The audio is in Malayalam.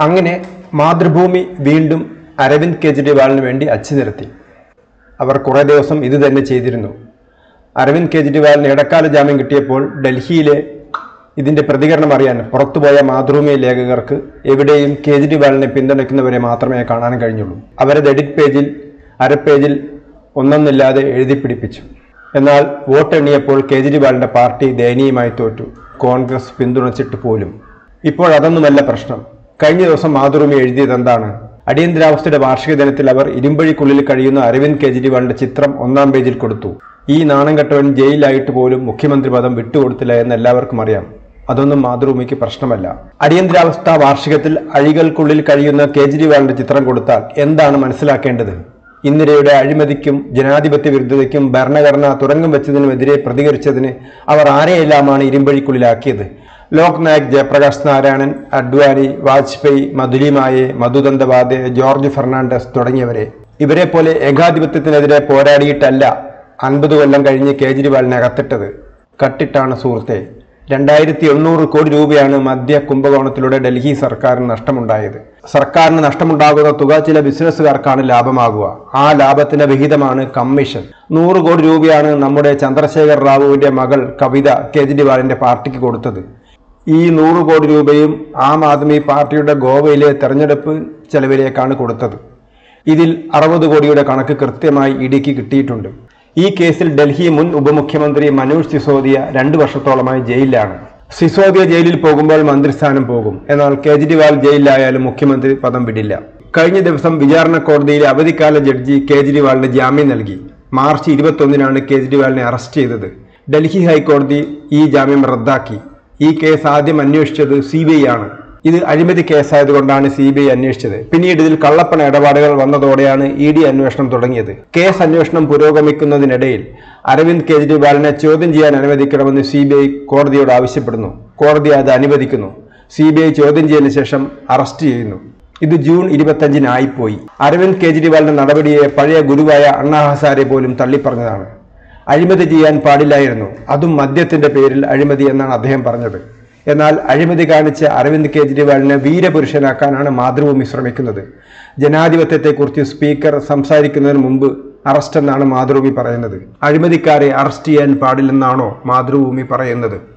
അങ്ങനെ മാതൃഭൂമി വീണ്ടും അരവിന്ദ് കെജ്രിവാളിന് വേണ്ടി അച്ചുനിരത്തി. അവർ കുറേ ദിവസം ഇത് തന്നെ ചെയ്തിരുന്നു. അരവിന്ദ് കെജ്രിവാളിന് ഇടക്കാല ജാമ്യം കിട്ടിയപ്പോൾ ഡൽഹിയിലെ ഇതിൻ്റെ പ്രതികരണം അറിയാൻ പുറത്തുപോയ മാതൃഭൂമി ലേഖകർക്ക് എവിടെയും കേജ്രിവാളിനെ പിന്തുണയ്ക്കുന്നവരെ മാത്രമേ കാണാൻ കഴിഞ്ഞുള്ളൂ. അവരത് എഡിറ്റ് പേജിൽ അരപ്പേജിൽ ഒന്നൊന്നില്ലാതെ എഴുതി പിടിപ്പിച്ചു. എന്നാൽ വോട്ടെണ്ണിയപ്പോൾ കേജ്രിവാളിൻ്റെ പാർട്ടി ദയനീയമായി തോറ്റു. കോൺഗ്രസ് പിന്തുണച്ചിട്ട് പോലും. ഇപ്പോഴതൊന്നുമല്ല പ്രശ്നം. കഴിഞ്ഞ ദിവസം മാതൃഭൂമി എഴുതിയതെന്താണ്? അടിയന്തരാവസ്ഥയുടെ വാർഷിക ദിനത്തിൽ അവർ ഇരുമ്പഴിക്കുള്ളിൽ കഴിയുന്ന അരവിന്ദ് കെജ്രിവാളിന്റെ ചിത്രം 1-ാം പേജിൽ കൊടുത്തു. ഈ നാണം കെട്ടവൻ ജയിലിലായിട്ട് പോലും മുഖ്യമന്ത്രി പദം വിട്ടുകൊടുത്തില്ല എന്ന് എല്ലാവർക്കും അറിയാം. അതൊന്നും മാതൃഭൂമിക്ക് പ്രശ്നമല്ല. അടിയന്തരാവസ്ഥ വാർഷികത്തിൽ അഴികൾക്കുള്ളിൽ കഴിയുന്ന കേജ്രിവാളിന്റെ ചിത്രം കൊടുത്താൽ എന്താണ് മനസ്സിലാക്കേണ്ടത്? ഇന്ദിരയുടെ അഴിമതിക്കും ജനാധിപത്യ വിരുദ്ധതയ്ക്കും ഭരണഘടന തുരങ്കം വെച്ചതിനുമെതിരെ പ്രതികരിച്ചതിന് അവർ ആരെയെല്ലാമാണ് ഇരുമ്പഴിക്കുള്ളിലാക്കിയത്? ലോക് നായക്, ജയപ്രകാശ് നാരായണൻ, അഡ്വാനി, വാജ്പേയി, മധുലിമായെ, മധുദണ്ഡവാദെ, ജോർജ് ഫെർണാണ്ടസ് തുടങ്ങിയവരെ. ഇവരെ പോലെ ഏകാധിപത്യത്തിനെതിരെ പോരാടിയിട്ടല്ല 50 കൊല്ലം കഴിഞ്ഞ് കേജ്രിവാളിനെ അകത്തിട്ടത്. കട്ടിട്ടാണ് സുഹൃത്തെ. 2800 കോടി രൂപയാണ് മദ്യ കുംഭകോണത്തിലൂടെ ഡൽഹി സർക്കാരിന് നഷ്ടമുണ്ടായത്. സർക്കാരിന് നഷ്ടമുണ്ടാകുന്ന തുക ചില ബിസിനസ്സുകാർക്കാണ് ലാഭമാകുക. ആ ലാഭത്തിന്റെ വിഹിതമാണ് കമ്മീഷൻ. 100 കോടി രൂപയാണ് നമ്മുടെ ചന്ദ്രശേഖർ റാവുവിന്റെ മകൾ കവിത കേജ്രിവാളിന്റെ പാർട്ടിക്ക് കൊടുത്തത്. ഈ 100 കോടി രൂപയും ആം ആദ്മി പാർട്ടിയുടെ ഗോവയിലെ തെരഞ്ഞെടുപ്പ് ചെലവിലേക്കാണ് കൊടുത്തത്. ഇതിൽ 60 കോടിയുടെ കണക്ക് കൃത്യമായി ഇഡിക്ക് കിട്ടിയിട്ടുണ്ട്. ഈ കേസിൽ ഡൽഹി മുൻ ഉപമുഖ്യമന്ത്രി മനോജ് സിസോദിയ 2 വർഷത്തോളമായി ജയിലിലാണ്. സിസോദിയ ജയിലിൽ പോകുമ്പോൾ മന്ത്രിസ്ഥാനം പോകും. എന്നാൽ കേജ്രിവാൾ ജയിലിലായാലും മുഖ്യമന്ത്രി പദം വിടില്ല. കഴിഞ്ഞ ദിവസം വിചാരണ കോടതിയിലെ അവധിക്കാല ജഡ്ജി കേജ്രിവാളിന് ജാമ്യം നൽകി. മാർച്ച് 21-നാണ് കേജ്രിവാളിനെ അറസ്റ്റ് ചെയ്തത്. ഡൽഹി ഹൈക്കോടതി ഈ ജാമ്യം റദ്ദാക്കി. ഈ കേസ് ആദ്യം അന്വേഷിച്ചത് CBI ആണ്. ഇത് അഴിമതി കേസായതുകൊണ്ടാണ് CBI അന്വേഷിച്ചത്. പിന്നീട് ഇതിൽ കള്ളപ്പണ ഇടപാടുകൾ വന്നതോടെയാണ് ED അന്വേഷണം തുടങ്ങിയത്. കേസ് അന്വേഷണം പുരോഗമിക്കുന്നതിനിടയിൽ അരവിന്ദ് കെജ്രിവാളിനെ ചോദ്യം ചെയ്യാൻ അനുവദിക്കണമെന്ന് CBI കോടതിയോട് ആവശ്യപ്പെടുന്നു. കോടതി അത് അനുവദിക്കുന്നു. CBI ചോദ്യം ചെയ്തതിനു ശേഷം അറസ്റ്റ് ചെയ്യുന്നു. ഇത് ജൂൺ 25-ന് ആയിപ്പോയി. അരവിന്ദ് കെജ്രിവാളിന്റെ നടപടിയെ പഴയ ഗുരുവായ അണ്ണാ ഹസാരെ പോലും തള്ളിപ്പറഞ്ഞതാണ്. അഴിമതി ചെയ്യാൻ പാടില്ലായിരുന്നു, അതും മദ്യത്തിന്റെ പേരിൽ അഴിമതി എന്നാണ് അദ്ദേഹം പറഞ്ഞത്. എന്നാൽ അഴിമതി കാണിച്ച അരവിന്ദ് കെജ്രിവാളിനെ വീരപുരുഷനാക്കാനാണ് മാതൃഭൂമി ശ്രമിക്കുന്നത്. ജനാധിപത്യത്തെക്കുറിച്ച് സ്പീക്കർ സംസാരിക്കുന്നതിന് മുമ്പ് അറസ്റ്റ് എന്നാണ് മാതൃഭൂമി പറയുന്നത്. അഴിമതിക്കാരെ അറസ്റ്റ് ചെയ്യാൻ പാടില്ലെന്നാണോ മാതൃഭൂമി പറയുന്നത്?